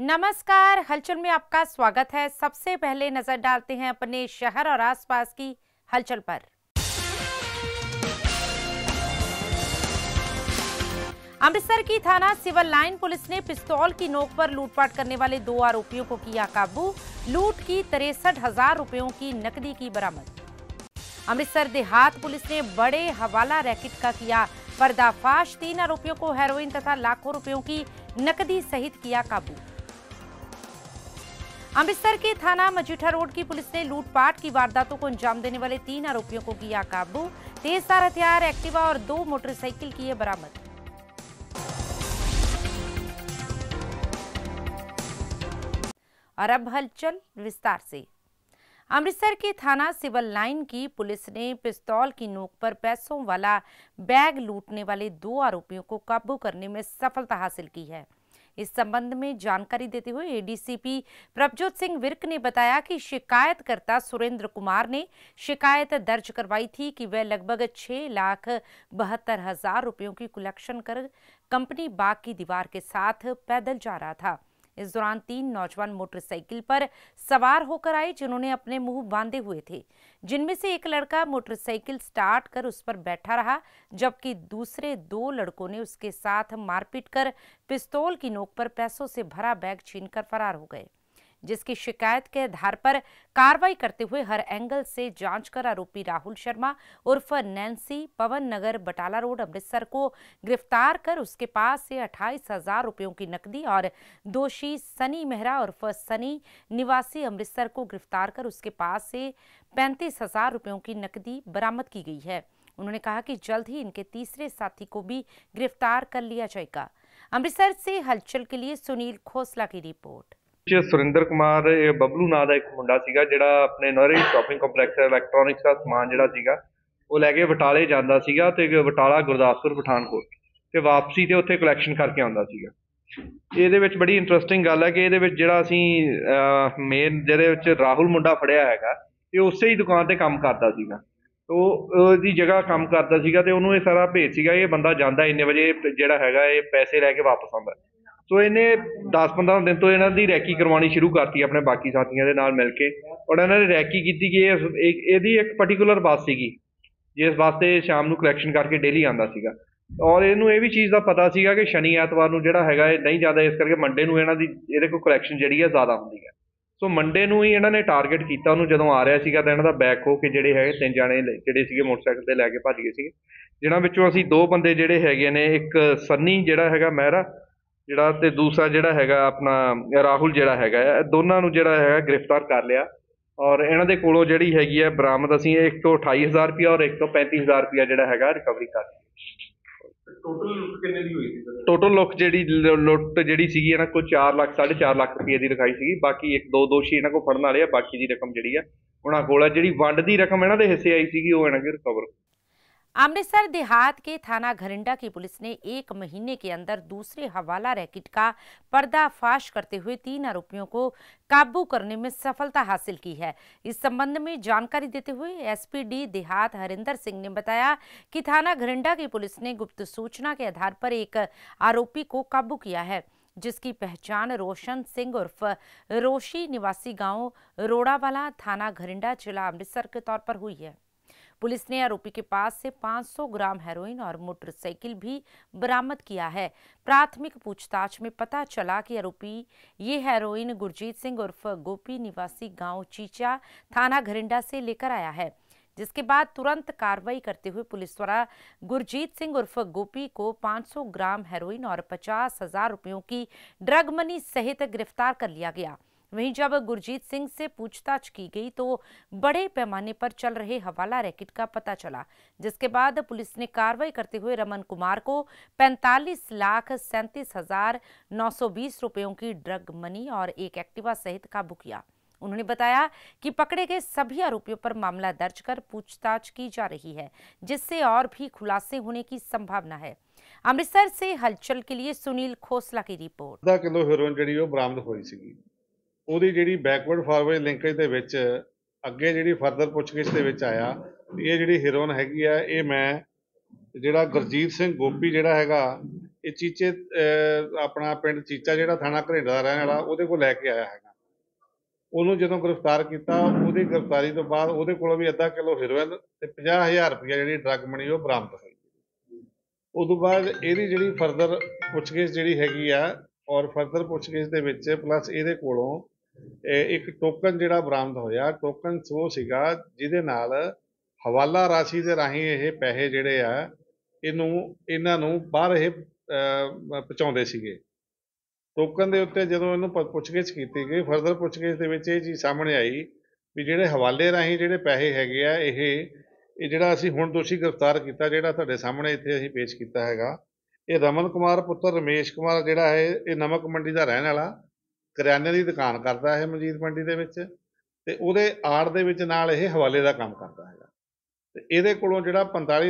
नमस्कार, हलचल में आपका स्वागत है। सबसे पहले नजर डालते हैं अपने शहर और आसपास की हलचल पर। अमृतसर की थाना सिविल लाइन पुलिस ने पिस्तौल की नोक पर लूटपाट करने वाले 2 आरोपियों को किया काबू। लूट की 63,000 रुपयों की नकदी की बरामद। अमृतसर देहात पुलिस ने बड़े हवाला रैकेट का किया पर्दाफाश। 3 आरोपियों को हेरोइन तथा लाखों रुपयों की नकदी सहित किया काबू। अमृतसर के थाना मजीठा रोड की पुलिस ने लूटपाट की वारदातों को अंजाम देने वाले 3 आरोपियों को किया काबू। तेजधार हथियार, एक्टिवा और 2 मोटरसाइकिल किए बरामद। और अब हलचल विस्तार से। अमृतसर के थाना सिविल लाइन की पुलिस ने पिस्तौल की नोक पर पैसों वाला बैग लूटने वाले 2 आरोपियों को काबू करने में सफलता हासिल की है। इस संबंध में जानकारी देते हुए एडीसीपी प्रभजोत सिंह विर्क ने बताया कि शिकायतकर्ता सुरेंद्र कुमार ने शिकायत दर्ज करवाई थी कि वह लगभग 6,72,000 रुपयों की कलेक्शन कर कंपनी बाग की दीवार के साथ पैदल जा रहा था। इस दौरान 3 नौजवान मोटरसाइकिल पर सवार होकर आए, जिन्होंने अपने मुंह बांधे हुए थे। जिनमें से एक लड़का मोटरसाइकिल स्टार्ट कर उस पर बैठा रहा, जबकि दूसरे 2 लड़कों ने उसके साथ मारपीट कर पिस्तौल की नोक पर पैसों से भरा बैग छीनकर फरार हो गए। जिसकी शिकायत के आधार पर कार्रवाई करते हुए हर एंगल से जांच कर आरोपी राहुल शर्मा उर्फ नैन्सी पवन नगर बटाला रोड अमृतसर को गिरफ्तार कर उसके पास से 28,000 रुपयों की नकदी और दोषी सनी मेहरा उर्फ सनी निवासी अमृतसर को गिरफ्तार कर उसके पास से 35,000 रुपयों की नकदी बरामद की गई है। उन्होंने कहा कि जल्द ही इनके तीसरे साथी को भी गिरफ्तार कर लिया जाएगा। अमृतसर से हलचल के लिए सुनील खोसला की रिपोर्ट। सुरिंदर कुमार बबलू ਨਾਂ ਦਾ ਇੱਕ ਮੁੰਡਾ ਸੀਗਾ ਜਿਹੜਾ ਆਪਣੇ ਨੌਰੀ ਸ਼ਾਪਿੰਗ ਕੰਪਲੈਕਸ ਇਲੈਕਟ੍ਰੋਨਿਕਸ ਦਾ ਸਮਾਨ ਜਿਹੜਾ ਸੀਗਾ ਉਹ ਲੈ ਕੇ ਬਟਾਲੇ ਜਾਂਦਾ ਸੀਗਾ ਤੇ ਬਟਾਲਾ ਗੁਰਦਾਸਪੁਰ ਪਠਾਨਕੋਟ ਤੇ ਵਾਪਸੀ ਤੇ ਉੱਥੇ ਕਲੈਕਸ਼ਨ ਕਰਕੇ ਆਉਂਦਾ ਸੀਗਾ। ਇਹਦੇ ਵਿੱਚ ਬੜੀ ਇੰਟਰਸਟਿੰਗ ਗੱਲ ਹੈ ਕਿ ਇਹਦੇ ਵਿੱਚ ਜਿਹੜਾ ਅਸੀਂ ਮੇਨ ਜਿਹਦੇ ਵਿੱਚ ਰਾਹੁਲ ਮੁੰਡਾ ਫੜਿਆ ਹੈਗਾ ਤੇ ਉਸੇ ਹੀ ਦੁਕਾਨ ਤੇ ਕੰਮ ਕਰਦਾ ਸੀਗਾ। ਉਹ ਉਹਦੀ ਜਗ੍ਹਾ ਕੰਮ ਕਰਦਾ ਸੀਗਾ ਤੇ ਉਹਨੂੰ ਇਹ ਸਾਰਾ ਭੇਜ ਸੀਗਾ ਇਹ ਬੰਦਾ ਜਾਂਦਾ ਇੰਨੇ ਵਜੇ ਜਿਹੜਾ ਹੈਗਾ ਇਹ ਪੈਸੇ ਲੈ ਕੇ ਵਾਪਸ ਆਉਂਦਾ। ਸੋ ਇਹਨੇ 10-15 ਦਿਨ ਤੋਂ ਇਹਨਾਂ ਦੀ ਰੈਕੀ ਕਰਵਾਉਣੀ ਸ਼ੁਰੂ ਕਰਤੀ ਆਪਣੇ ਬਾਕੀ ਸਾਥੀਆਂ ਦੇ ਨਾਲ ਮਿਲ ਕੇ ਔਰ ਇਹਨਾਂ ਨੇ ਰੈਕੀ ਕੀਤੀ ਕਿ ਇਹਦੀ ਇੱਕ ਪਾਰਟਿਕੂਲਰ ਬੱਸ ਸੀਗੀ ਜਿਸ ਬੱਸ ਤੇ ਸ਼ਾਮ ਨੂੰ ਕਲੈਕਸ਼ਨ ਕਰਕੇ ਡੇਲੀ ਆਉਂਦਾ ਸੀਗਾ ਔਰ ਇਹਨੂੰ ਇਹ ਵੀ ਚੀਜ਼ ਦਾ ਪਤਾ ਸੀਗਾ ਕਿ ਸ਼ਨੀ ਐਤਵਾਰ ਨੂੰ ਜਿਹੜਾ ਹੈਗਾ ਇਹ ਨਹੀਂ ਜਾਂਦਾ, ਇਸ ਕਰਕੇ ਮੰਡੇ ਨੂੰ ਇਹਨਾਂ ਦੀ ਇਹਦੇ ਕੋਲ ਕਲੈਕਸ਼ਨ ਜਿਹੜੀ ਹੈ ਜ਼ਿਆਦਾ ਹੁੰਦੀ ਹੈ। ਸੋ ਮੰਡੇ ਨੂੰ ਹੀ ਇਹਨਾਂ ਨੇ ਟਾਰਗੇਟ ਕੀਤਾ ਉਹਨੂੰ, ਜਦੋਂ ਆ ਰਿਹਾ ਸੀਗਾ ਤਾਂ ਇਹਨਾਂ ਦਾ ਬੈਗ ਖੋਹ ਕੇ ਜਿਹੜੇ ਹੈਗੇ 3 ਜਾਣੇ ਜਿਹੜੇ ਸੀਗੇ ਮੋਟਰਸਾਈਕਲ ਤੇ ਲੈ ਕੇ ਭੱਜ ਗਏ ਸੀਗੇ, ਜਿਨ੍ਹਾਂ ਵਿੱਚੋਂ ਅਸੀਂ 2 ਬੰਦੇ ਜਿਹੜੇ ਹੈਗੇ ਨੇ, ਇੱਕ ਸੰਨੀ ਜਿਹੜਾ ਹੈਗਾ ਮਹਿਰਾ ਜਿਹੜਾ ਤੇ ਦੂਸਰਾ ਜਿਹੜਾ ਹੈਗਾ ਆਪਣਾ ਰਾਹੁਲ ਜਿਹੜਾ ਹੈਗਾ, ਦੋਨਾਂ ਨੂੰ ਜਿਹੜਾ ਹੈਗਾ ਗ੍ਰਿਫਤਾਰ ਕਰ ਲਿਆ ਔਰ ਇਹਨਾਂ ਦੇ ਕੋਲੋਂ ਜਿਹੜੀ ਹੈਗੀ ਹੈ ਬਰਾਮਦ ਅਸੀਂ ਇੱਕ ਤੋਂ 28,000 ਰੁਪਇਆ ਔਰ ਇੱਕ ਤੋਂ 35,000 ਰੁਪਇਆ ਜਿਹੜਾ ਹੈਗਾ ਰਿਕਵਰੀ ਕਰ ਲਿਆ। ਟੋਟਲ ਲੁੱਟ ਕਿੰਨੇ ਦੀ ਹੋਈ ਸੀ? ਟੋਟਲ ਲੁੱਟ ਜਿਹੜੀ ਸੀਗੀ ਇਹਨਾਂ ਕੋਲ 4 ਲੱਖ 4.5 ਲੱਖ ਰੁਪਏ ਦੀ ਲਿਖਾਈ ਸੀਗੀ। ਬਾਕੀ 1-2 ਦੋਸ਼ੀ ਇਹਨਾਂ ਕੋਲ ਫੜਨ ਵਾਲੇ ਆ, ਬਾਕੀ ਦੀ ਰਕਮ ਜਿਹੜੀ ਆ ਉਹਨਾਂ ਕੋਲ ਆ। ਜਿਹੜੀ ਵੰਡ ਦੀ ਰਕਮ ਇਹਨਾਂ ਦੇ ਹਿੱਸੇ ਆਈ ਸੀਗੀ ਉਹ ਇਹਨਾਂ ਕੋਲ ਰਿਕਵਰ। अमृतसर देहात के थाना घरिंडा की पुलिस ने 1 महीने के अंदर दूसरे हवाला रैकेट का पर्दाफाश करते हुए 3 आरोपियों को काबू करने में सफलता हासिल की है। इस संबंध में जानकारी देते हुए एसपीडी देहात हरिंदर सिंह ने बताया कि थाना घरिंडा की पुलिस ने गुप्त सूचना के आधार पर एक आरोपी को काबू किया है, जिसकी पहचान रोशन सिंह उर्फ रोशी निवासी गांव रोड़ावाला थाना घरिंडा जिला अमृतसर के तौर पर हुई है। पुलिस ने आरोपी के पास से 500 ग्राम हेरोइन और मोटरसाइकिल भी बरामद किया है। प्राथमिक पूछताछ में पता चला कि आरोपी ये हेरोइन गुरजीत सिंह उर्फ गोपी निवासी गांव चीचा थाना घरिंडा से लेकर आया है, जिसके बाद तुरंत कार्रवाई करते हुए पुलिस द्वारा गुरजीत सिंह उर्फ गोपी को 500 ग्राम हेरोइन और 50,000 रुपयों की ड्रग मनी सहित गिरफ्तार कर लिया गया। वहीं जब गुरजीत सिंह से पूछताछ की गई तो बड़े पैमाने पर चल रहे हवाला रैकेट का पता चला, जिसके बाद पुलिस ने कार्रवाई करते हुए रमन कुमार को 45,37,920 रुपयों की ड्रग मनी और एक एक्टिवा सहित काबू किया। उन्होंने बताया कि पकड़े गए सभी आरोपियों पर मामला दर्ज कर पूछताछ की जा रही है, जिससे और भी खुलासे होने की संभावना है। अमृतसर से हलचल के लिए सुनील खोसला की रिपोर्ट। 10 किलो हेरोइन ਜਿਹੜੀ ਉਹ ਬਰਾਮਦ ਹੋਈ ਸੀਗੀ, ਉਹਦੀ ਜਿਹੜੀ ਬੈਕਵਰਡ ਫਾਰਵਰਡ ਲਿੰਕੇਜ ਦੇ ਵਿੱਚ ਅੱਗੇ ਜਿਹੜੀ ਫਰਦਰ ਪੁੱਛਗਿੱਛ ਦੇ ਵਿੱਚ ਆਇਆ ਇਹ ਜਿਹੜੀ ਹੀਰੋਇਨ ਹੈਗੀ ਆ ਇਹ ਮੈਂ ਜਿਹੜਾ ਗੁਰਜੀਤ ਸਿੰਘ ਗੋਪੀ ਜਿਹੜਾ ਹੈਗਾ ਇਹ ਚੀਚੇ ਆਪਣਾ ਪਿੰਡ ਚੀਚਾ ਜਿਹੜਾ ਥਾਣਾ ਘਰੇੜਾ ਦਾ ਰਹਿਣ ਵਾਲਾ ਉਹਦੇ ਕੋਲ ਲੈ ਕੇ ਆਇਆ ਹੈਗਾ। ਉਹਨੂੰ ਜਦੋਂ ਗ੍ਰਿਫਤਾਰ ਕੀਤਾ, ਉਹਦੀ ਗ੍ਰਿਫਤਾਰੀ ਤੋਂ ਬਾਅਦ ਉਹਦੇ ਕੋਲੋਂ ਵੀ ਅੱਧਾ ਕਿਲੋ ਹੈਰੋਇਨ ਤੇ 50,000 ਰੁਪਇਆ ਜਿਹੜੀ ਡਰੱਗ ਮਨੀ ਉਹ ਬਰਾਮਦ ਹੋਈ। ਉਦੋਂ ਬਾਅਦ ਇਹਦੀ ਜਿਹੜੀ ਫਰਦਰ ਪੁੱਛਗਿੱਛ ਜਿਹੜੀ ਹੈਗੀ ਆ, ਔਰ ਫਰਦਰ ਪੁੱਛਗਿੱਛ ਦੇ ਵਿੱਚ ਪਲੱਸ ਇਹਦੇ ਕੋਲੋਂ ਇੱਕ ਟੋਕਨ ਜਿਹੜਾ ਬਰਾਮਦ ਹੋਇਆ। ਟੋਕਨ ਉਹ ਸੀਗਾ ਜਿਹਦੇ ਨਾਲ ਹਵਾਲਾ ਰਾਸ਼ੀ ਦੇ ਰਾਹੀਂ ਇਹ ਪੈਸੇ ਜਿਹੜੇ ਆ ਇਹਨਾਂ ਨੂੰ ਬਾਹਰ ਇਹ ਪਹੁੰਚਾਉਂਦੇ ਸੀਗੇ। ਟੋਕਨ ਦੇ ਉੱਤੇ ਜਦੋਂ ਇਹਨੂੰ ਪੁੱਛਗਿੱਛ ਕੀਤੀ ਗਈ, ਫਰਦਰ ਪੁੱਛਗਿੱਛ ਦੇ ਵਿੱਚ ਇਹ ਚੀਜ਼ ਸਾਹਮਣੇ ਆਈ ਵੀ ਜਿਹੜੇ ਹਵਾਲੇ ਰਾਹੀਂ ਜਿਹੜੇ ਪੈਸੇ ਹੈਗੇ ਆ, ਇਹ ਜਿਹੜਾ ਅਸੀਂ ਹੁਣ ਦੋਸ਼ੀ ਗ੍ਰਿਫਤਾਰ ਕੀਤਾ, ਜਿਹੜਾ ਤੁਹਾਡੇ ਸਾਹਮਣੇ ਇੱਥੇ ਅਸੀਂ ਪੇਸ਼ ਕੀਤਾ ਹੈਗਾ, ਇਹ ਰਮਨ ਕੁਮਾਰ ਪੁੱਤਰ ਰਮੇਸ਼ ਕੁਮਾਰ ਜਿਹੜਾ ਹੈ, ਇਹ ਨਮਕ ਮੰਡੀ ਦਾ ਰਹਿਣ ਵਾਲਾ, ਕਰਿਆਨੇ ਦੀ ਦੁਕਾਨ ਕਰਦਾ ਹੈ ਮਜੀਦ ਮੰਡੀ ਦੇ ਵਿੱਚ, ਤੇ ਉਹਦੇ ਆੜ ਦੇ ਵਿੱਚ ਨਾਲ ਇਹ ਹਵਾਲੇ ਦਾ ਕੰਮ ਕਰਦਾ ਹੈਗਾ। ਤੇ ਇਹਦੇ ਕੋਲੋਂ ਜਿਹੜਾ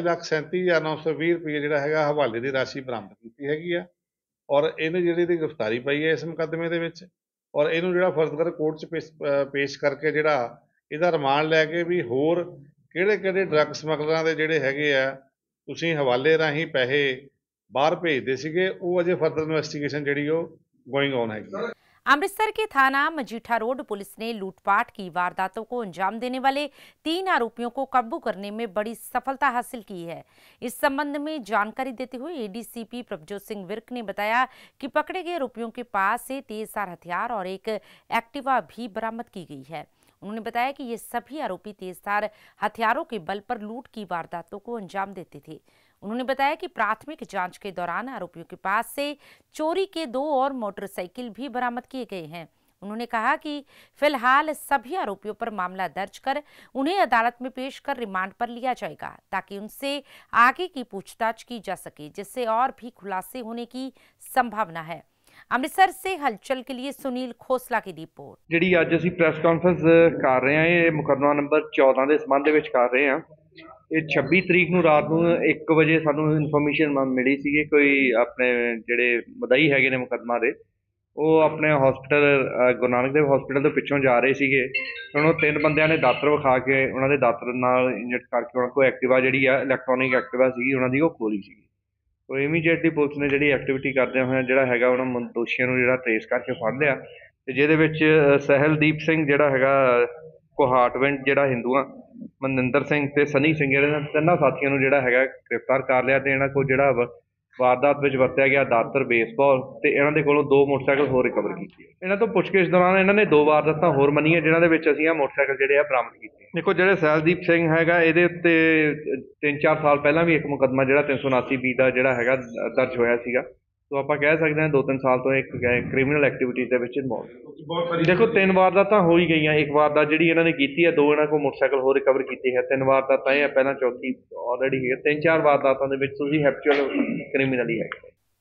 45,37,920 ਰੁਪਏ ਜਿਹੜਾ ਹੈਗਾ ਹਵਾਲੇ ਦੀ ਰਾਸ਼ੀ ਬਰਾਮਦ ਕੀਤੀ ਹੈਗੀ ਆ, ਔਰ ਇਹਨੇ ਜਿਹੜੀ ਦੀ ਗ੍ਰਿਫਤਾਰੀ ਪਈ ਹੈ ਇਸ ਮੁਕੱਦਮੇ ਦੇ ਵਿੱਚ, ਔਰ ਇਹਨੂੰ ਜਿਹੜਾ ਫਰਦਰ ਕੋਰਟ 'ਚ ਪੇਸ਼ ਕਰਕੇ ਜਿਹੜਾ ਇਹਦਾ ਰਿਮਾਂਡ ਲੈ ਕੇ ਵੀ ਹੋਰ ਕਿਹੜੇ ਡਰੱਗ ਸਮਗਲਰਾਂ ਦੇ ਜਿਹੜੇ ਹੈਗੇ ਆ ਤੁਸੀਂ ਹਵਾਲੇ ਰਾਹੀਂ ਪੈਸੇ ਬਾਹਰ ਭੇਜਦੇ ਸੀਗੇ, ਉਹ अजय फर्दर इन्वेस्टिगेशन ਜਿਹੜੀ ਉਹ गोइंग ऑन है। अमृतसर के थाना मजीठा रोड पुलिस ने लूटपाट की वारदातों को अंजाम देने वाले 3 आरोपियों को काबू करने में बड़ी सफलता हासिल की है। इस संबंध में जानकारी देते हुए एडीसीपी प्रभजोत सिंह विर्क ने बताया कि पकड़े गए आरोपियों के पास से तेजधार हथियार और एक एक्टिवा भी बरामद की गई है। उन्होंने बताया कि ये सभी आरोपी तेजधार हथियारों के बल पर लूट की वारदातों को अंजाम देते थे। उन्होंने बताया कि प्राथमिक जांच के दौरान आरोपियों के पास से चोरी के 2 और मोटरसाइकिल भी बरामद किए गए हैं। उन्होंने कहा कि फिलहाल सभी आरोपियों पर मामला दर्ज कर उन्हें अदालत में पेश कर रिमांड पर लिया जाएगा, ताकि उनसे आगे की पूछताछ की जा सके, जिससे और भी खुलासे होने की संभावना है। अमृतसर से हलचल के लिए सुनील खोसला की रिपोर्ट। ਜਿਹੜੀ ਅੱਜ ਅਸੀਂ ਪ੍ਰੈਸ ਕਾਨਫਰੰਸ ਕਰ ਰਹੇ ਹਾਂ, ਇਹ ਮੁਕੱਦਮਾ ਨੰਬਰ 14 ਦੇ ਸੰਬੰਧ ਦੇ ਵਿੱਚ ਕਰ ਰਹੇ ਹਾਂ। ਇਹ 26 ਤਰੀਕ ਨੂੰ ਰਾਤ ਨੂੰ 1 ਵਜੇ ਸਾਨੂੰ ਇਨਫੋਰਮੇਸ਼ਨ ਮਿਲੀ ਸੀ, ਕੋਈ ਆਪਣੇ ਜਿਹੜੇ ਮਦਈ ਹੈਗੇ ਨੇ ਮੁਕੱਦਮਾ ਦੇ, ਉਹ ਆਪਣੇ ਹਸਪੀਟਲ ਗੁਰੂ ਨਾਨਕ ਦੇਵ ਹਸਪੀਟਲ ਤੋਂ ਪਿੱਛੋਂ ਜਾ ਰਹੇ ਸੀਗੇ। ਉਹਨੂੰ 3 ਬੰਦਿਆਂ ਨੇ ਦਾਤਰ ਵਿਖਾ ਕੇ ਉਹਨਾਂ ਦੇ ਦਾਤਰ ਨਾਲ ਇੰਜੈਕਟ ਕਰਕੇ ਉਹਨਾਂ ਕੋਲ ਐਕਟਿਵਾ ਜਿਹੜੀ ਆ ਇਲੈਕਟ੍ਰੋਨਿਕ ਐਕਟਿਵਾ ਸੀਗੀ ਉਹਨਾਂ ਦੀ, ਉਹ ਖੋਲੀ ਸੀਗੀ। ਉਹ ਇਮੀਡੀਏਟਲੀ ਪੁਲਿਸ ਨੇ ਜਿਹੜੀ ਐਕਟੀਵਿਟੀ ਕਰਦਿਆਂ ਹੋਇਆਂ ਜਿਹੜਾ ਹੈਗਾ ਉਹਨਾਂ ਦੋਸ਼ੀਆਂ ਨੂੰ ਜਿਹੜਾ ਟ੍ਰੇਸ ਕਰਕੇ ਫੜ ਲਿਆ, ਤੇ ਜਿਹਦੇ ਵਿੱਚ ਸਹਿਲਦੀਪ ਸਿੰਘ ਜਿਹੜਾ ਹੈਗਾ ਕੋਹਾਟਵਿੰਡ ਜਿਹੜਾ ਹਿੰਦੂਆਂ, ਮਨਿੰਦਰ ਸਿੰਘ ਤੇ ਸਨੀ ਸਿੰਘ, ਜਿਹੜੇ 3 ਸਾਥੀਆਂ ਨੂੰ ਜਿਹੜਾ ਹੈਗਾ ਗ੍ਰਿਫਤਾਰ ਕਰ ਲਿਆ। ਤੇ ਇਹਨਾਂ ਕੋਲ ਜਿਹੜਾ ਵਾਰਦਾਤ ਵਿੱਚ ਵਰਤਿਆ ਗਿਆ ਦਾਤਰ, ਬੇਸਬਾਲ ਤੇ ਇਹਨਾਂ ਦੇ ਕੋਲੋਂ 2 ਮੋਟਰਸਾਈਕਲ ਹੋਰ ਰਿਕਵਰ ਕੀਤੇ। ਇਹਨਾਂ ਤੋਂ ਪੁੱਛਗਿੱਛ ਦੌਰਾਨ ਇਹਨਾਂ ਨੇ 2 ਵਾਰਦਾਤਾਂ ਹੋਰ ਮੰਨੀਆਂ, ਜਿਨ੍ਹਾਂ ਦੇ ਵਿੱਚ ਅਸੀਂ ਆਹ ਮੋਟਰਸਾਈਕਲ ਜਿਹੜੇ ਆ ਬਰਾਮਦ ਕੀਤੇ। ਦੇਖੋ, ਜਿਹੜੇ ਸਹਿਲਦੀਪ ਸਿੰਘ ਹੈਗਾ, ਇਹਦੇ ਉੱਤੇ 3-4 ਸਾਲ ਪਹਿਲਾਂ ਵੀ ਇੱਕ ਮੁਕੱਦਮਾ ਜਿਹੜਾ 379B ਦਾ ਜਿਹੜਾ ਹੈਗਾ ਦਰਜ ਹੋਇਆ ਸੀਗਾ। ਸੋ ਆਪਾਂ ਕਹਿ ਸਕਦੇ ਹਾਂ 2-3 ਸਾਲ ਤੋਂ ਇੱਕ ਕ੍ਰਿਮੀਨਲ ਐਕਟੀਵਿਟੀਜ਼ ਦੇ ਵਿੱਚ ਇਨਵੋਲਵ। ਦੇਖੋ, 3 ਵਾਰਦਾਤਾਂ ਹੋ ਹੀ ਗਈਆਂ। ਇੱਕ ਵਾਰਦਾਤ ਜਿਹੜੀ ਇਹਨਾਂ ਨੇ ਕੀਤੀ ਹੈ, 2 ਇਹਨਾਂ ਕੋਲ ਮੋਟਰਸਾਈਕਲ ਹੋਰ ਰਿਕਵਰ ਕੀਤੇ ਹੈ। 3 ਵਾਰਦਾਤਾਂ ਇਹ ਪਹਿਲਾਂ, ਚੌਥੀ ਆਲਰੇਡੀ ਹੈ। 3-4 वारदातों ਦੇ ਵਿੱਚ ਤੁਸੀਂ ਹੈਪਚੁਅਲ ਕ੍ਰਿਮੀਨਲ ਹੀ ਹੈ।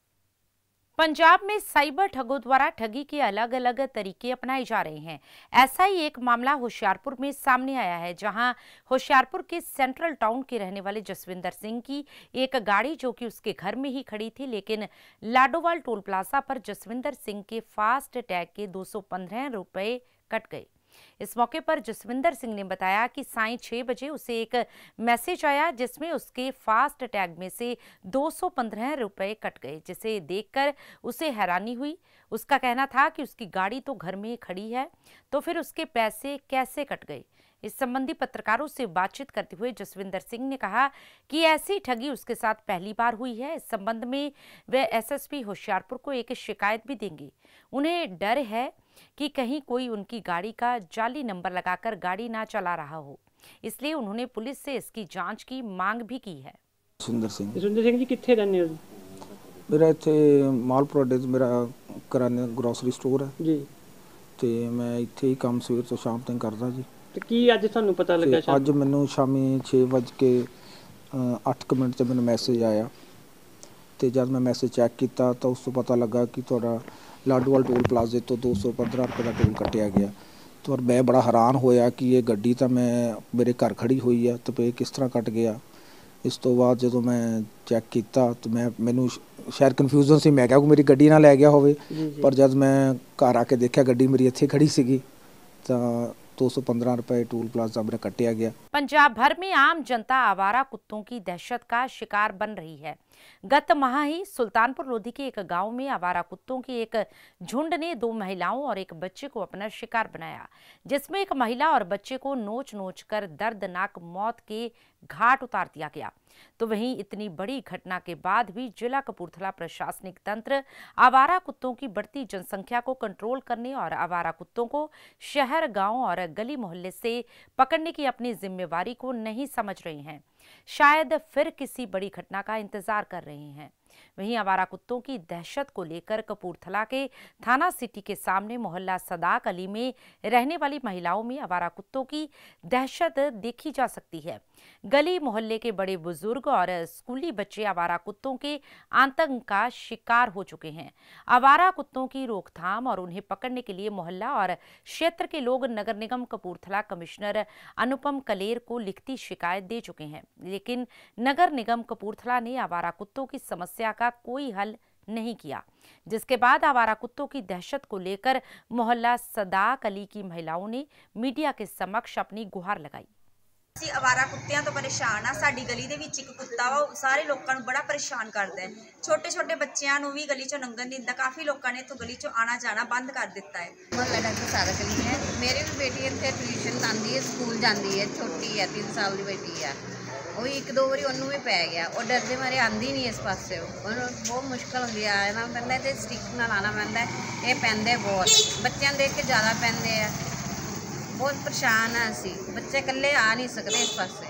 पंजाब में साइबर ठगों द्वारा ठगी के अलग अलग तरीके अपनाए जा रहे हैं। ऐसा ही एक मामला होशियारपुर में सामने आया है, जहां होशियारपुर के सेंट्रल टाउन के रहने वाले जसविंदर सिंह की एक गाड़ी, जो कि उसके घर में ही खड़ी थी, लेकिन लाडोवाल टोल प्लाजा पर जसविंदर सिंह के फास्ट टैग के 215 रुपए कट गए। इस मौके पर जसविंदर सिंह ने बताया कि सायं 6 बजे उसे एक मैसेज आया, जिसमें उसके फास्ट टैग में से 215 रुपए कट गए, जिसे देखकर उसे हैरानी हुई। उसका कहना था कि उसकी गाड़ी तो घर में खड़ी है, तो फिर उसके पैसे कैसे कट गए। इस संबंधी पत्रकारों से बातचीत करते हुए जसविंदर सिंह ने कहा कि ऐसी ठगी उसके साथ पहली बार हुई है। इस संबंध में वे एसएसपी होशियारपुर को एक शिकायत भी देंगे। उन्हें डर है कि कहीं कोई उनकी गाड़ी का जाली नंबर लगाकर गाड़ी ना चला रहा हो, इसलिए उन्होंने पुलिस से इसकी जांच की मांग भी की है। जसविंदर सिंह जी कित्थे रहने हो? मेरा इत्थे मालपुरा डे मेरा किराने ग्रोसरी स्टोर है जी, ते मैं इत्थे ही काम सवेर तो शाम तक करदा जी। ਤੇ ਕੀ ਅੱਜ ਤੁਹਾਨੂੰ ਪਤਾ ਲੱਗਾ? ਅੱਜ ਮੈਨੂੰ ਸ਼ਾਮੀ 6:08 ਤੇ ਮੈਨੂੰ ਮੈਸੇਜ ਆਇਆ, ਤੇ ਜਦ ਮੈਂ ਮੈਸੇਜ ਚੈੱਕ ਕੀਤਾ ਤਾਂ ਉਸ ਤੋਂ ਪਤਾ ਲੱਗਾ ਕਿ ਤੁਹਾਡਾ ਲਾਡੋਵਾਲ ਟੋਲ ਪਲਾਜ਼ੇ ਤੋਂ 215 ਰੁਪਏ ਦਾ ਟੋਲ ਕੱਟਿਆ ਗਿਆ। ਤਾਂ ਮੈਂ ਬੜਾ ਹੈਰਾਨ ਹੋਇਆ ਕਿ ਇਹ ਗੱਡੀ ਤਾਂ ਮੇਰੇ ਘਰ ਖੜੀ ਹੋਈ ਆ, ਤੇ ਇਹ ਕਿਸ ਤਰ੍ਹਾਂ ਕੱਟ ਗਿਆ। ਇਸ ਤੋਂ ਬਾਅਦ ਜਦੋਂ ਮੈਂ ਚੈੱਕ ਕੀਤਾ ਤਾਂ ਮੈਨੂੰ ਸ਼ਾਇਦ ਕਨਫਿਊਜ਼ਨ ਸੀ, ਮੈਂ ਕਿਹਾ ਕਿ ਮੇਰੀ ਗੱਡੀ ਨਾ ਲੈ ਗਿਆ ਹੋਵੇ, ਪਰ ਜਦ ਮੈਂ ਘਰ ਆ ਕੇ ਦੇਖਿਆ ਗੱਡੀ ਮੇਰੀ ਇੱਥੇ ਖੜੀ ਸੀਗੀ, ਤਾਂ 215 रुपए टोल प्लाजा मेरा कटिया गया। पंजाब भर में आम जनता आवारा कुत्तों की दहशत का शिकार बन रही है। गत माह ही सुल्तानपुर लोधी के एक गांव में आवारा कुत्तों की एक झुंड ने 2 महिलाओं और एक बच्चे को अपना शिकार बनाया, जिसमें एक महिला और बच्चे को नोच नोच कर दर्दनाक मौत के घाट उतार दिया गया। तो वहीं इतनी बड़ी घटना के बाद भी जिला कपूरथला प्रशासनिक तंत्र आवारा कुत्तों की बढ़ती जनसंख्या को कंट्रोल करने और आवारा कुत्तों को शहर, गांव और गली मोहल्ले से पकड़ने की अपनी जिम्मेवारी को नहीं समझ रहे हैं। शायद फिर किसी बड़ी घटना का इंतजार कर रहे हैं। वहीं आवारा कुत्तों की दहशत को लेकर कपूरथला के थाना सिटी के सामने मोहल्ला सदाक अली में रहने वाली महिलाओं में आवारा कुत्तों की दहशत देखी जा सकती है। गली मोहल्ले के बड़े बुजुर्ग और स्कूली बच्चे आवारा कुत्तों के आतंक का शिकार हो चुके हैं। आवारा कुत्तों की रोकथाम और उन्हें पकड़ने के लिए मोहल्ला और क्षेत्र के लोग नगर निगम कपूरथला कमिश्नर अनुपम कलेर को लिखती शिकायत दे चुके हैं, लेकिन नगर निगम कपूरथला ने आवारा कुत्तों की समस्या का कोई हल नहीं किया, जिसके बाद आवारा कुत्तों की दहशत को लेकर मोहल्ला सदाक अली की महिलाओं ने मीडिया के समक्ष अपनी गुहार लगाई। ਅਸੀਂ ਆਵਾਰਾ ਕੁੱਤਿਆਂ ਤੋਂ ਪਰੇਸ਼ਾਨ ਆ। ਸਾਡੀ ਗਲੀ ਦੇ ਵਿੱਚ ਇੱਕ ਕੁੱਤਾ ਵਾ, ਉਹ ਸਾਰੇ ਲੋਕਾਂ ਨੂੰ ਬੜਾ ਪਰੇਸ਼ਾਨ ਕਰਦਾ ਹੈ। ਛੋਟੇ ਛੋਟੇ ਬੱਚਿਆਂ ਨੂੰ ਵੀ ਗਲੀ ਚੋਂ ਲੰਘਣ ਨਹੀਂ ਦਿੰਦਾ। ਕਾਫੀ ਲੋਕਾਂ ਨੇ ਇੱਥੋਂ ਗਲੀ ਚੋਂ ਆਣਾ ਜਾਣਾ ਬੰਦ ਕਰ ਦਿੱਤਾ ਹੈ। मोहल्ला डॉक्टर सारा गली है। मेरी भी बेटी इतने ट्यूशन आती है, स्कूल जाती है, छोटी है 3 साल की बेटी है। वो 1-2 बारी उन्होंने भी पै गया, वो डरते मारे आती नहीं इस पास। बहुत मुश्किल होती है, आना पैंदा ते स्टिक नाल आना पैंदा। ये पैंदे बहुत बच्चों देख के ज़्यादा पैंदे है। बहुत परेशान है असी बच्चे कल्ले आ नहीं सकते इस पासे।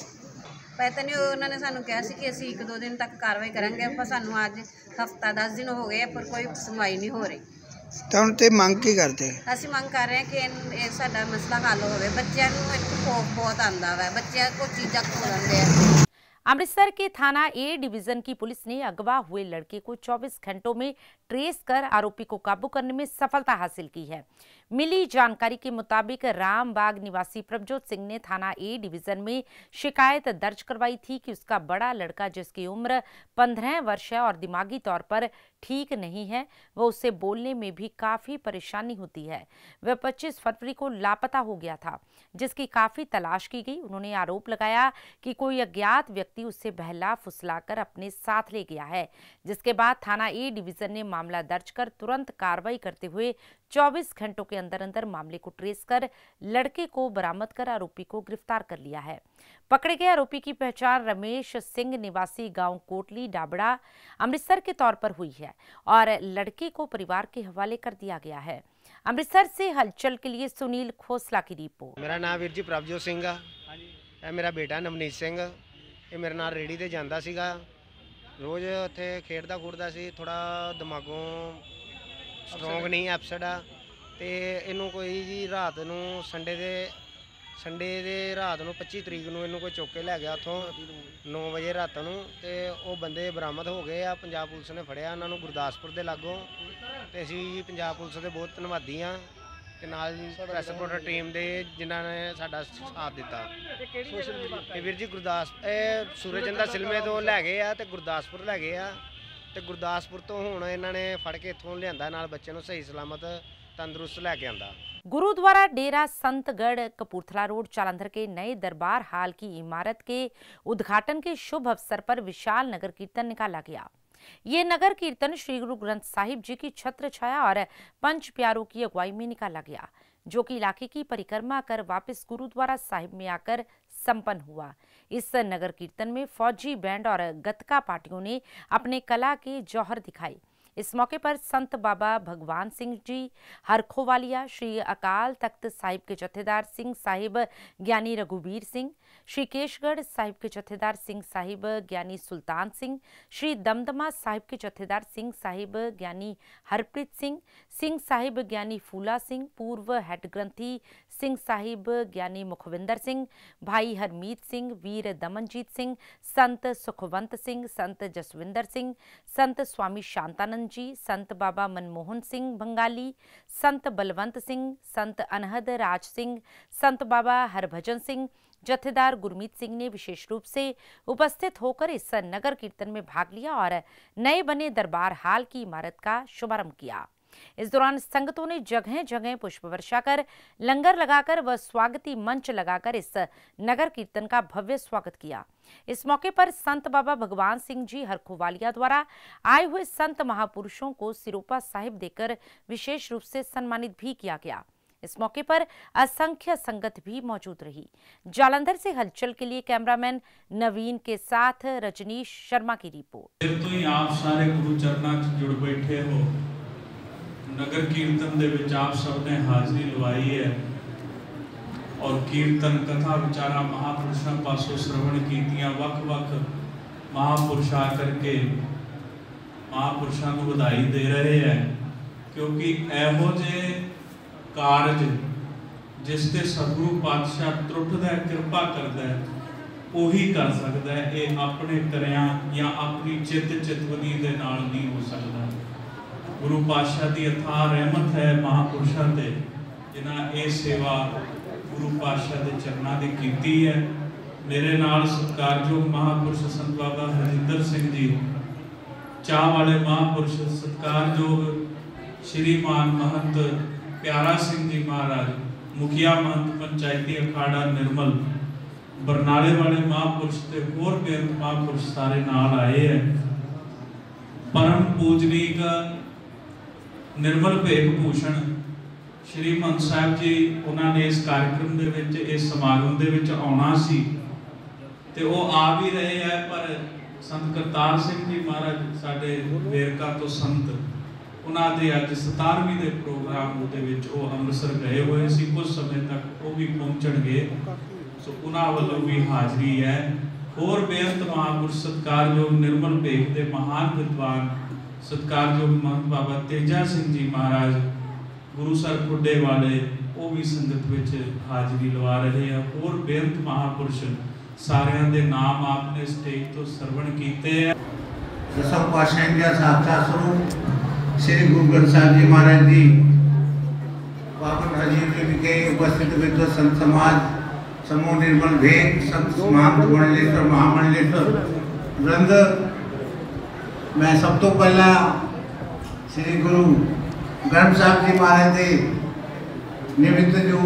पता नहीं उन्होंने सानू कहा सी कि असी 1-2 दिन तक कार्रवाई करेंगे, पर सानू अज हफ्ता 10 दिन हो गए पर कोई सुनवाई नहीं हो रही। तो हम ते मंग की करते ਅਸੀਂ ਮੰਗ ਕਰ ਰਹੇ ਹਾਂ ਕਿ ਸਾਡਾ ਮਸਲਾ ਹੱਲ ਹੋਵੇ। ਬੱਚਿਆਂ ਨੂੰ ਇੱਕ ਖੌਫ ਬਹੁਤ ਆਂਦਾ ਵਾ, ਬੱਚਿਆਂ को चीज़ां खो लेंदे आ। अमृतसर के थाना ए डिवीजन की पुलिस ने अगवा हुए लड़के को 24 घंटों में ट्रेस कर आरोपी को काबू करने में सफलता हासिल की है। मिली जानकारी के मुताबिक रामबाग निवासी प्रभजोत सिंह ने थाना ए डिवीजन में शिकायत दर्ज करवाई थी कि उसका बड़ा लड़का, जिसकी उम्र 15 वर्ष है और दिमागी तौर पर ठीक नहीं है, वह उससे बोलने में भी काफी परेशानी होती है। वह 25 फरवरी को लापता हो गया था, जिसकी काफी तलाश की गई। उन्होंने आरोप लगाया कि कोई अज्ञात व्यक्ति उससे बहला फुसलाकर अपने साथ ले गया है, जिसके बाद थाना ए डिवीजन ने मामला दर्ज कर तुरंत कार्रवाई करते हुए 24 घंटों के अंदर अंदर मामले को ट्रेस कर लड़के को बरामद कर आरोपी को गिरफ्तार कर लिया है। पकड़े गए आरोपी की पहचान रमेश सिंह निवासी गांव कोटली डाबड़ा अमृतसर के तौर पर हुई है और लड़के को परिवार के हवाले कर दिया गया है। अमृतसर से हलचल के लिए सुनील खोसला की रिपोर्ट। मेरा नाम वीर जी प्रभजोत सिंह है। मेरा बेटा नवनीत सिंह, ये मेरे नाल रेड़ी ते जांदा सीगा। रोज़ उत्थे खेडदा खूडदा सी। थोड़ा दिमागों स्ट्रोंग नहीं, एपसेट आ। ते इनू कोई जी रात नू संडे दे रात नू 25 तरीक नू इनू कोई चुक के लै गया उत्थों 9 बजे रात नू। ते वो बंदे बरामद हो गए आ। पंजाब पुलिस ने फड़िया उन्हां नू गुरदासपुर दे लागों। ते असीं पंजाब पुलिस दे बहुत धन्नवादी हाँ ते नाल प्रैस रिपोर्टर टीम दे जिन्हां ने साडा साथ दिता। वीर जी सूरजचंदा सिलमे तो लै गए आ ते गुरदासपुर लै गए आ। ते गुरदासपुर तो हुण इन्हां ने फड़ के इत्थों लिआंदा, नाल बच्चे नूं सही सलामत तंदुरुस्त लैके आंदा। गुरुद्वारा डेरा संतगढ़ कपूरथला रोड जालंधर के नए दरबार हाल की इमारत के उद्घाटन के शुभ अवसर पर विशाल नगर कीर्तन निकाला गया। ये नगर कीर्तन श्री गुरु ग्रंथ साहिब जी की छत्र छाया और पंच प्यारों की अगुवाई में निकाला गया, जो कि इलाके की परिक्रमा कर वापस गुरुद्वारा साहिब में आकर संपन्न हुआ। इस नगर कीर्तन में फौजी बैंड और गतका पार्टियों ने अपने कला के जौहर दिखाए। इस मौके पर संत बाबा भगवान सिंह जी हरखोवालिया, श्री अकाल तख्त साहिब के जत्थेदार सिंह साहिब ज्ञानी रघुवीर सिंह, श्री केशगढ़ साहिब के जत्थेदार सिंह साहिब ज्ञानी सुल्तान सिंह, श्री दमदमा साहिब के जत्थेदार सिंह साहिब ज्ञानी हरप्रीत सिंह, सिंह साहिब ज्ञानी फूला सिंह, पूर्व हेड ग्रंथी सिंह साहिब ज्ञानी मुखविंदर सिंह, भाई हरमीत सिंह, वीर दमनजीत सिंह, संत सुखवंत सिंह, संत जसविंदर सिंह, संत स्वामी शांतानंद जी, संत बाबा मनमोहन सिंह बंगाली, संत बलवंत सिंह, संत अनहद राज सिंह, संत बाबा हरभजन सिंह, जत्थेदार गुरमीत सिंह ने विशेष रूप से उपस्थित होकर इस नगर कीर्तन में भाग लिया और नए बने दरबार हाल की इमारत का शुभारंभ किया। इस दौरान संगतों ने जगह जगह पुष्प वर्षा कर, लंगर लगाकर व स्वागती मंच लगाकर इस नगर कीर्तन का भव्य स्वागत किया। इस मौके पर संत बाबा भगवान सिंह जी हरखोवालिया द्वारा आए हुए संत महापुरुषों को सिरोपा साहिब देकर विशेष रूप से सम्मानित भी किया गया। इस मौके पर असंख्य संगत भी मौजूद रही। जालंधर से हलचल के लिए कैमरामैन नवीन के साथ रजनीश शर्मा की रिपोर्ट। तो ही आप सारे गुरु चरणों च जुड़ बैठे हो। नगर कीर्तन दे विच आप सबने हाजरी लवाई है और कीर्तन कथा विचारा महापुरुषों पासों श्रवण कीतियां वख-वख महापुरुष आकर के महापुरुषों को बधाई दे रहे हैं, क्योंकि एहो जे कारज जिसते सतगुरु पातशाह त्रुटदा कृपा करदा है ਉਹੀ कर सकता है। ये अपने करिया या अपनी चित चितवनी दे नाल नहीं हो सकता। गुरु पातशाह की अथाह रहमत है महापुरुषों ते, जिन्हां ये सेवा गुरु पातशाह के चरणों की कीती है। मेरे नाल सत्कारयोग महापुरुष संत बाबा हरजिंदर सिंह जी, चाह वाले महापुरुष सत्कारयोग श्रीमान महंत प्यारा सिंह जी महाराज, मुखिया महंत पंचायती अखाड़ा निर्मल, बरनाले वाले महापुरुष ते होर बेअंत महापुरुष सारे नाल आए हैं। परम पूजनीक निर्मल भेख भूषण श्री महंत साहब जी, उन्होंने इस कार्यक्रम दे विच इस समागम दे विच आउणा सी ते वो आ भी रहे हैं, पर संत करतार सिंह जी महाराज साडे वेरका तो संत, उन्होंने अज 17वीं के प्रोग्राम अमृतसर गए हुए सी, कुछ समय तक वो भी पहुंचणगे, सो उन्होंने वालों भी हाजरी है। होर बेअंत महापुरुष सत्कारयोग निर्मल भेख के महान विद्वान सत्कारयोग महंत बाबा तेजा सिंह जी महाराज गुरुसर खुडे वाले, वो भी संगत विच हाजरी लवा रहे हैं। होर बेअंत महापुरुष सारियां दे नाम आपने स्टेज तो सरवण कीते हैं। दसम पातशाही का साक्षात स्वरूप श्री गुरु ग्रंथ साहिब जी महाराज जी पावन हजीर जी विखे उपस्थित विद्वत संत समाज समूह निर्मल भेख संत महंत मंडलेश्वर महामंडलेश्वर वृंद, मैं सब तो पहला श्री गुरु ग्रंथ साहिब जी महाराज के निमित्त जो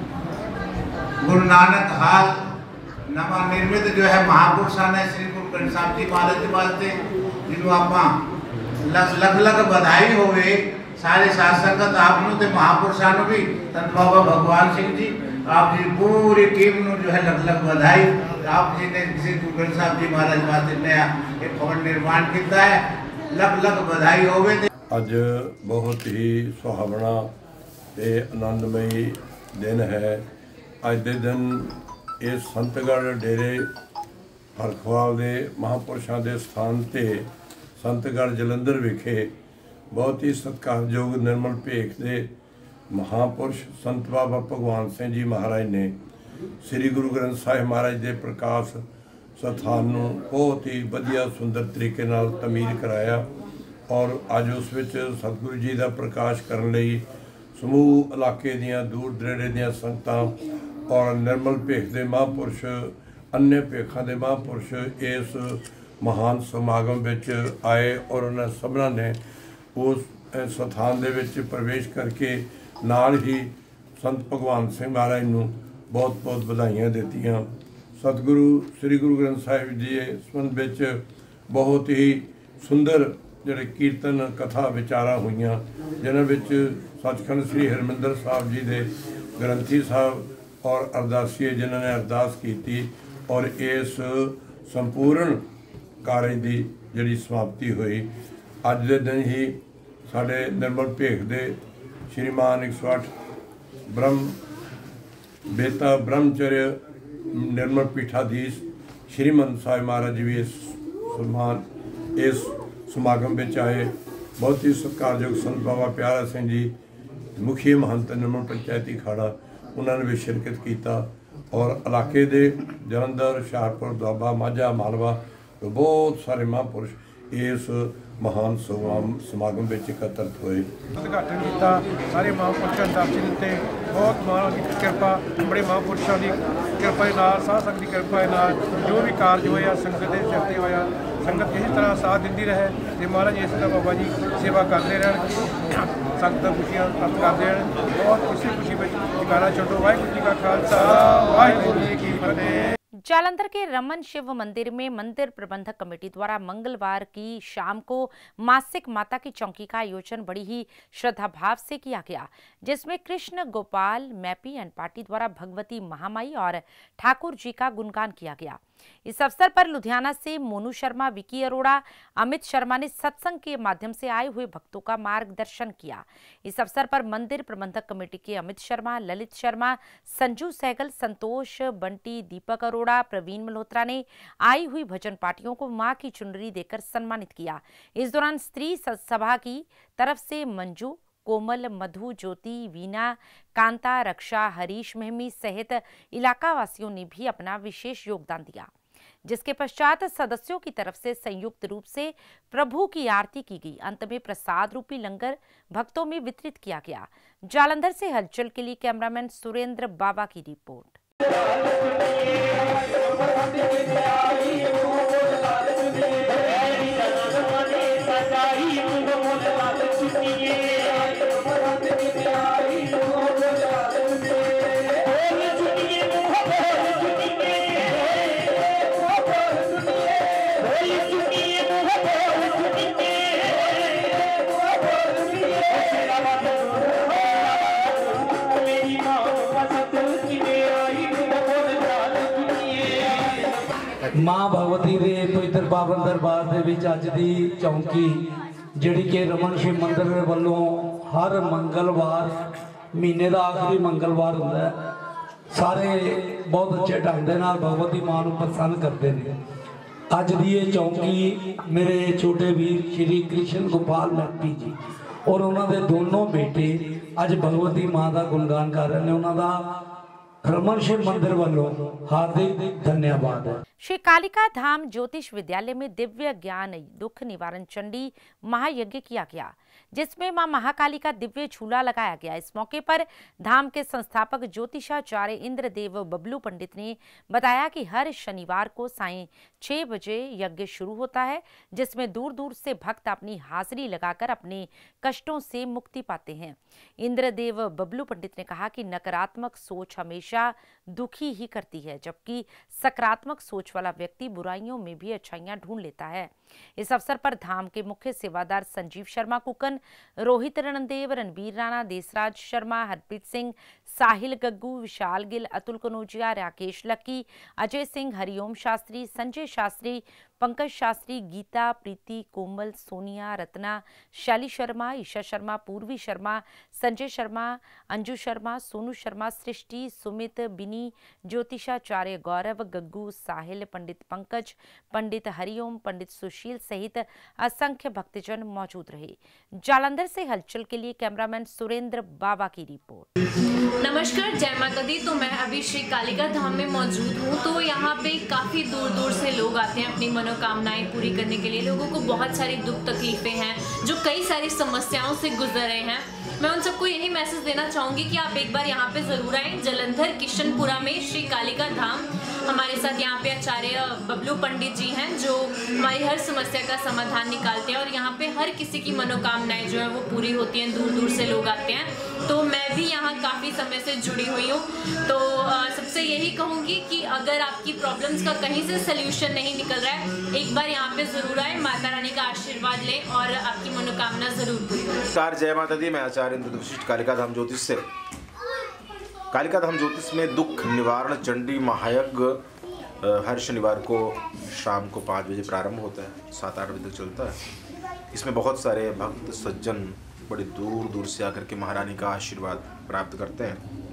गुरु नानक हाल नवा निर्मित जो है महापुरुषों ने श्री गुरु ग्रंथ साहिब जी महाराज के वास्ते जिन्हों आप लख लख बधाई होवे सारे साथ संगत आपनों ते महापुरुषों भी, संत बाबा भगवान सिंह जी आप जी पूरी टीम नु जो है लख लख बधाई। आप जी ने श्री गुरु ग्रंथ साहिब जी महाराज वास्ते नया एक भवन निर्माण किया है, लख लख बधाई होवे। अज बहुत ही सुहावना ते आनंदमयी दिन है। अज के दिन इस संतगढ़ डेरे हरखवाल के महापुरुषों के स्थान ते संतगढ़ जलंधर विखे बहुत ही सत्कारयोग निर्मल भेख के महापुरुष संत बाबा भगवान सिंह जी महाराज ने श्री गुरु ग्रंथ साहिब महाराज के प्रकाश स्थान नूं बहुत ही वधिया सुंदर तरीके नाल तमीर कराया और अज उस विच सतगुरु जी का प्रकाश करने लई समूह इलाके दियां दूर दरेड़े दियां संगतां और निर्मल भेख के महापुरुष अन्य भेखां के महापुरुष इस महान समागम विच आए और उन्होंने सबना ने उस स्थान दे विच प्रवेश करके नाल ही संत भगवान सिंह महाराज नूं बहुत बहुत बधाइयां दित्तियां। सतगुरु श्री गुरु ग्रंथ साहिब जी के संबंध विच बहुत ही सुंदर जिहड़े कीर्तन कथा विचारा हुईयां, जिन्हां विच सचखंड श्री हरमिंदर साहब जी के ग्रंथी साहब और अरदासीए जिन्होंने अरदास की और इस संपूर्ण कार्य की जिहड़ी समाप्ति हुई। अज के दिन ही साडे निर्मल भेख दे श्रीमान 108 ब्रह्म बेता ब्रह्मचर्य निर्मल पीठाधीश श्रीमंत साहिब महाराज जी भी इस समागम में आए। बहुत ही सत्कारयोग संत बाबा प्यारा सिंह जी मुखी महंत निर्मल पंचायती अखाड़ा, उन्होंने भी शिरकत किया और इलाके दे जलंधर, हुशियारपुर, दुआबा, माझा, मालवा तो बहुत सारे महापुरुष इस महान समागम ਵਿੱਚ ਇਕੱਤਰਤ ਹੋਏ। उद्घाटन किया सारे महापुरुषों ने दर्शन दिते, बहुत महान की कृपा, बड़े महापुरुषों की कृपा के नाल, साध संगत की कृपा के नाल जो भी कारज होया संगत के सिर ते होया, संगत इसी तरह साथ दिंदी रहे ते महाराज इस तरह बाबा जी सेवा करते रहन, संगत खुशियां प्राप्त करते रहन। बहुत खुशी में जयकारा छड्डो। वाहिगुरू जी का खालसा, वाहिगुरू जी की फतेह। जालंधर के रमन शिव मंदिर में मंदिर प्रबंधक कमेटी द्वारा मंगलवार की शाम को मासिक माता की चौकी का आयोजन बड़ी ही श्रद्धा भाव से किया गया, जिसमें कृष्ण गोपाल मैपी एंड पार्टी द्वारा भगवती महामाई और ठाकुर जी का गुणगान किया गया। इस अवसर पर लुधियाना से मोनू शर्मा, विकी अरोड़ा, अमित शर्मा ने सत्संग के माध्यम से आए हुए भक्तों का मार्गदर्शन किया। इस अवसर पर मंदिर प्रबंधक कमेटी के अमित शर्मा, ललित शर्मा, संजू सहगल, संतोष बंटी, दीपक अरोड़ा, प्रवीण मल्होत्रा ने आई हुई भजन पार्टियों को मां की चुनरी देकर सम्मानित किया। इस दौरान स्त्री सभा की तरफ से मंजू, कोमल, मधु, ज्योति, वीना, कांता, रक्षा, हरीश मेहमी सहित इलाका वासियों ने भी अपना विशेष योगदान दिया, जिसके पश्चात सदस्यों की तरफ से संयुक्त रूप से प्रभु की आरती की गई। अंत में प्रसाद रूपी लंगर भक्तों में वितरित किया गया। जालंधर से हलचल के लिए कैमरामैन सुरेंद्र बाबा की रिपोर्ट। माँ भगवती के पवित्र पावन दरबार के विच अज की चौकी जिहड़ी कि रमन शिव मंदिर वालों हर मंगलवार महीने का आखिरी मंगलवार होंदा है, सारे बहुत अच्छे ढंग के नाल भगवती माँ को प्रसन्न करते हैं। अज की ये चौकी मेरे छोटे वीर श्री कृष्ण गोपाल मैपी जी और उन्होंने दोनों बेटे अज भगवती माँ का गुणगान कर रहे हैं। उन्होंने रमन शिव मंदिर वालों हार्दिक धन्यवाद है। श्री कालिका धाम ज्योतिष विद्यालय में दिव्य ज्ञान दुख निवारण चंडी महायज्ञ किया गया, जिसमें मां महाकाली का दिव्य झूला लगाया गया। इस मौके पर धाम के संस्थापक ज्योतिषाचार्य इंद्रदेव बबलू पंडित ने बताया कि हर शनिवार को सायं 6 बजे यज्ञ शुरू होता है, जिसमें दूर दूर से भक्त अपनी हाजिरी लगाकर अपने कष्टों से मुक्ति पाते हैं। इंद्रदेव बबलू पंडित ने कहा कि नकारात्मक सोच हमेशा दुखी ही करती है, जबकि सकारात्मक सोच वाला व्यक्ति बुराइयों में भी अच्छाइयां ढूंढ लेता है। इस अवसर पर धाम के मुख्य सेवादार संजीव शर्मा कुकन, रोहित रणदेव, रणबीर राणा, देसराज शर्मा, हरप्रीत सिंह, साहिल गग्गू, विशाल गिल, अतुल कनौजिया, राकेश लक्की, अजय सिंह, हरिओम शास्त्री, संजय शास्त्री, पंकज शास्त्री, गीता, प्रीति, कोमल, सोनिया, रत्ना, शैली शर्मा, ईशा शर्मा, पूर्वी शर्मा, संजय शर्मा, अंजू शर्मा, सोनू शर्मा, सृष्टि, सुमित, बिनी, ज्योतिषाचार्य गौरव, गग्गू, साहिल, पंडित पंकज, पंडित हरिओम, पंडित सुशील सहित असंख्य भक्तजन मौजूद रहे। जालंधर से हलचल के लिए कैमरामैन सुरेंद्र बाबा की रिपोर्ट। नमस्कार, जय माता दी। तो मैं अभी श्री कालिका धाम में मौजूद हूँ। तो यहाँ पे काफ़ी दूर दूर से लोग आते हैं अपनी मनोकामनाएं पूरी करने के लिए। लोगों को बहुत सारी दुख तकलीफें हैं, जो कई सारी समस्याओं से गुजर रहे हैं। मैं उन सबको यही मैसेज देना चाहूँगी कि आप एक बार यहाँ पे ज़रूर आएँ। जलंधर किशनपुरा में श्री कालिका धाम। हमारे साथ यहाँ पे आचार्य बबलू पंडित जी हैं, जो हमारी हर समस्या का समाधान निकालते हैं और यहाँ पे हर किसी की मनोकामनाएं जो है वो पूरी होती हैं। दूर दूर से लोग आते हैं। तो मैं भी यहाँ काफ़ी समय से जुड़ी हुई हूँ। तो सबसे यही कहूँगी कि अगर आपकी प्रॉब्लम्स का कहीं से सल्यूशन नहीं निकल रहा है, एक बार यहाँ पे ज़रूर आए, माता रानी का आशीर्वाद लें और आपकी मनोकामना ज़रूर पूरी हो। नमस्कार, जय माता दी। मैं आचार्य इंद्रदेव कालिका धाम ज्योतिष से। कालिका धाम ज्योतिष में दुख निवारण चंडी महायज्ञ हर शनिवार को शाम को 5 बजे प्रारंभ होता है, 7-8 बजे तक चलता है। इसमें बहुत सारे भक्त सज्जन बड़े दूर दूर से आकर के महारानी का आशीर्वाद प्राप्त करते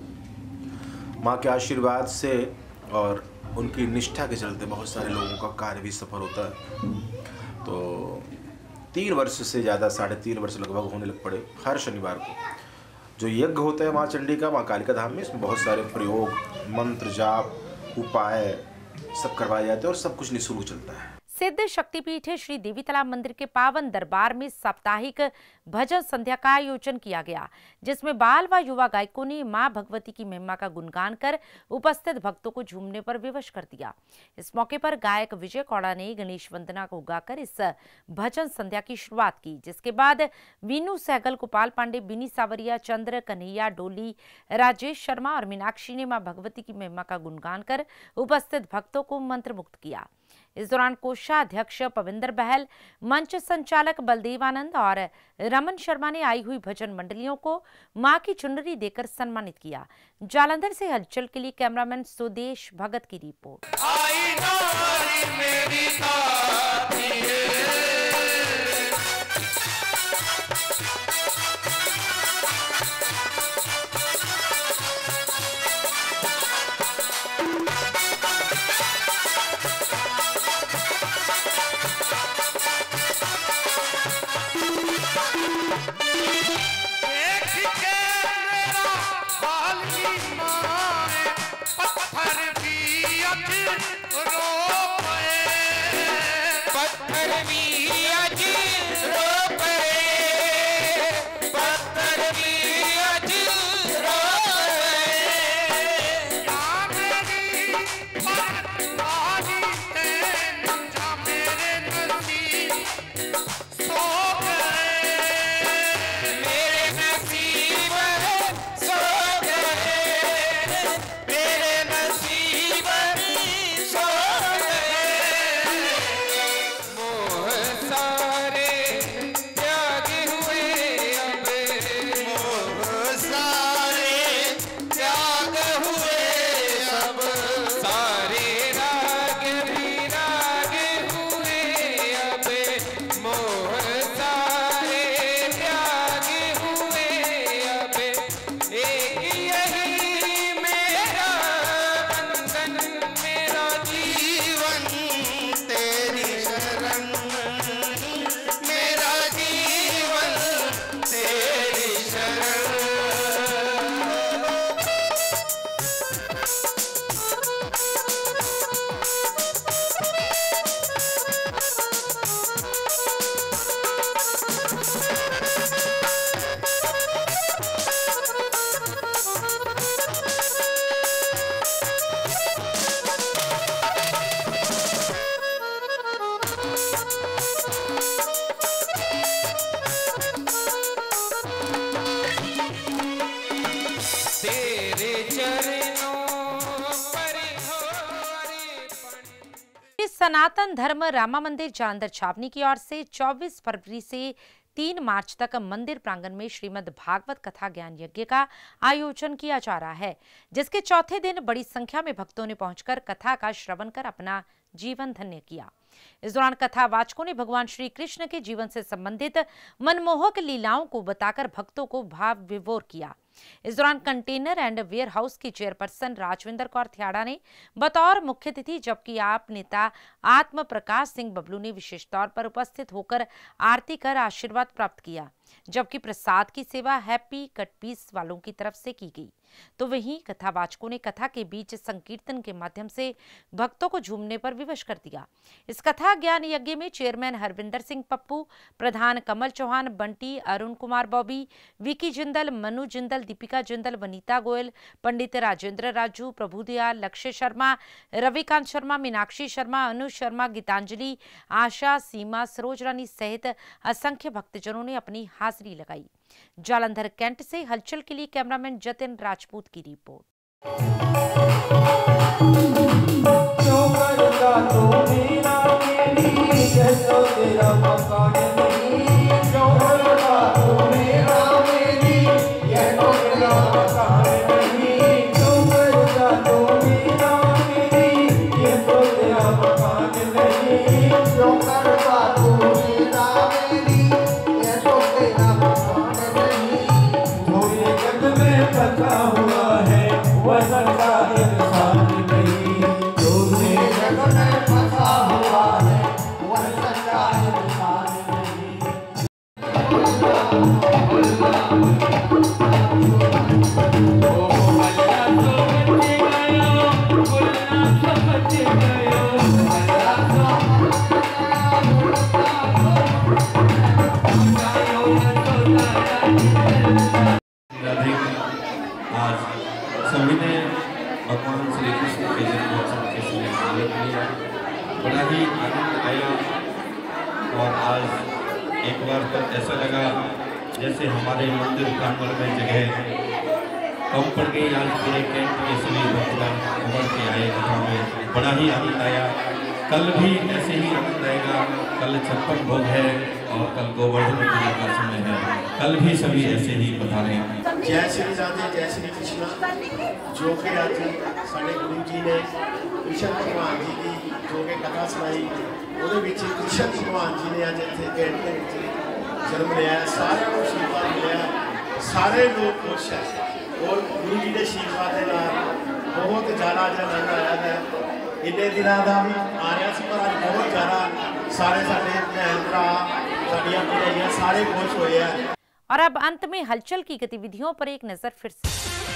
हैं। माँ के आशीर्वाद से और उनकी निष्ठा के चलते बहुत सारे लोगों का कार्य भी सफल होता है। तो 3 वर्ष से ज़्यादा, 3.5 वर्ष लगभग होने लग पड़े। हर शनिवार को जो यज्ञ होता है माँ चंडी का, माँ कालिका धाम में, इसमें बहुत सारे प्रयोग, मंत्र जाप, उपाय सब करवाए जाते हैं और सब कुछ निःशुल्क चलता है। सिद्ध शक्तिपीठ श्री देवी तालाब मंदिर के पावन दरबार में साप्ताहिक भजन संध्या का आयोजन किया गया, जिसमें बाल व युवा गायकों ने मां भगवती की महिमा का गुणगान कर उपस्थित भक्तों को झूमने पर विवश कर दिया। इस मौके पर गायक विजय कौड़ा ने गणेश वंदना को गाकर इस भजन संध्या की शुरुआत की, जिसके बाद वीनू सहगल, गोपाल पांडे, बिनी सावरिया, चंद्र कन्हैया, डोली, राजेश शर्मा और मीनाक्षी ने मां भगवती की महिमा का गुणगान कर उपस्थित भक्तों को मंत्रमुग्ध किया। इस दौरान कोषाध्यक्ष पविंदर बहल, मंच संचालक बलदेव आनंद और रमन शर्मा ने आई हुई भजन मंडलियों को मां की चुनरी देकर सम्मानित किया। जालंधर से हलचल के लिए कैमरामैन सुदेश भगत की रिपोर्ट। सनातन धर्म रामा मंदिर जालंधर छावनी की ओर से 24 फरवरी से 3 मार्च तक मंदिर प्रांगण में श्रीमद् भागवत कथा ज्ञान यज्ञ का आयोजन किया जा रहा है, जिसके चौथे दिन बड़ी संख्या में भक्तों ने पहुंचकर कथा का श्रवण कर अपना जीवन धन्य किया। इस दौरान कथावाचकों ने भगवान श्री कृष्ण के जीवन से संबंधित मनमोहक लीलाओं को बताकर भक्तों को भाव विभोर किया। इस दौरान कंटेनर एंड वेयर हाउस की चेयरपर्सन राजविंदर कौर थियाड़ा ने बतौर मुख्य अतिथि, जबकि आप नेता आत्म प्रकाश सिंह बबलू ने विशेष तौर पर उपस्थित होकर आरती कर आशीर्वाद प्राप्त किया, जबकि प्रसाद की सेवा हैप्पी कट पीस वालों की तरफ से की गई। तो वहीं कथावाचकों ने कथा के बीच संकीर्तन के माध्यम से भक्तों को झूमने पर विवश कर दिया। इस कथा ज्ञान यज्ञ में चेयरमैन हरविंदर सिंह पप्पू, प्रधान कमल चौहान, बंटी, अरुण कुमार बॉबी, विकी जिंदल, मनु जिंदल, दीपिका जिंदल, वनीता गोयल, पंडित राजेंद्र राजू, प्रभुदयाल, लक्ष्य शर्मा, रविकांत शर्मा, मीनाक्षी शर्मा, अनु शर्मा, गीतांजलि, आशा, सीमा, सरोज रानी सहित असंख्य भक्तजनों ने अपनी हाजिरी लगाई। जालंधर कैंट से हलचल के लिए कैमरामैन जतिन राजपूत की रिपोर्ट। हुआ है वह इंसान नहीं, जो जग में फंसा वजह से हमारे मंदिर प्रांगण में जगह कम पड़ गई। आज पूरे कैंप के सभी भक्तगण उमड़ के आए कथा में, बड़ा ही आनंद आया। कल भी ऐसे ही आनंद आएगा। कल छप्पन भोग है और कल गोवर्धन पूजा का समय है, कल भी सभी ऐसे ही पधारे। जय श्री राधे, जय श्री कृष्णा। जो कि आज साढ़े गुरु जी ने कृष्ण भगवान जी की जो कि कथा सुनाई, ਉਹਦੇ ਵਿੱਚ कृष्ण भगवान जी ने ਅੱਜ ਇੱਥੇ कैंप ਦੇ ਵਿੱਚ जन्म लिया। सारे को आशीर्वाद मिले, सारे लोग खुश है और गुरु जी के आशीर्वाद के नाल बहुत ज़्यादा आनंद आया है। इन्ने दिनों का भी आ रहा सी पर अज बहुत ज़्यादा सारे साडे भैन भरा साडियां भैयां सारे खुश होए हैं। और अब अंत में हलचल की गतिविधियों पर एक नजर फिर से।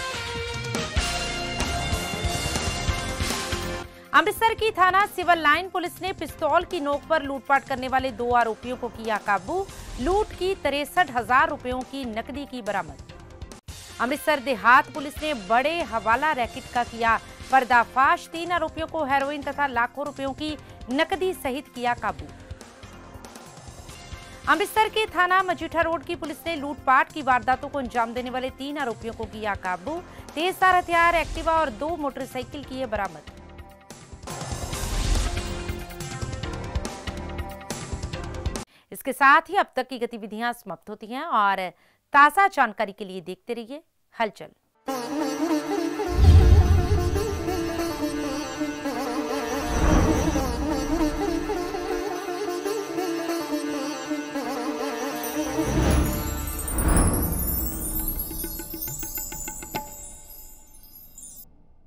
अमृतसर की थाना सिविल लाइन पुलिस ने पिस्तौल की नोक पर लूटपाट करने वाले 2 आरोपियों को किया काबू। लूट की 63,000 रुपयों की नकदी की बरामद। अमृतसर देहात पुलिस ने बड़े हवाला रैकेट का किया पर्दाफाश। 3 आरोपियों को हेरोइन तथा लाखों रुपयों की नकदी सहित किया काबू। अमृतसर के थाना मजीठा रोड की पुलिस ने लूटपाट की वारदातों को अंजाम देने वाले 3 आरोपियों को किया काबू। तेजधार हथियार, एक्टिवा और 2 मोटरसाइकिल किए बरामद। इसके साथ ही अब तक की गतिविधियां समाप्त होती हैं और ताजा जानकारी के लिए देखते रहिए हलचल।